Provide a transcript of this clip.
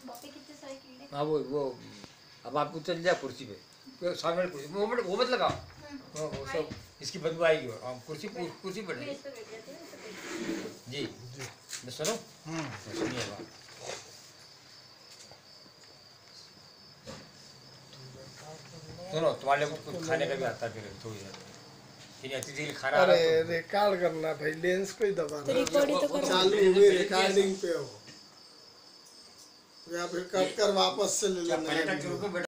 बापे कितने सारे कीड़े। हाँ वो अब आप चल जाए कुर्सी पे, सामने वाली कुर्सी वो मत लगाओ, वो सब इसकी बदबू आएगी। और कुर्सी कुर्सी पर नहीं जी मैं सुनो सुनिए बात। सुनो तुम्हारे लिए कुछ खाने का भी आता है फिर थोड़ी देर अतिथि खाना। अरे रिकॉर्ड करना भाई, लेंस को ही दबाना। तो रिकॉर्ड तो करो। चालू हुई रिकॉर्डिंग पे हो या फिर कट कर वापस से ले लेना।